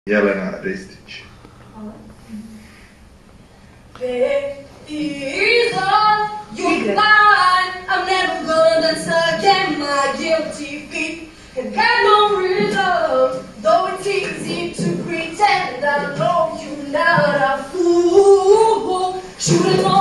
Jelena Ristic. There is on your line. I'm never gonna dance again. My guilty feet have got no rhythm. Though it's easy to pretend, I know you're not a fool. Should've known.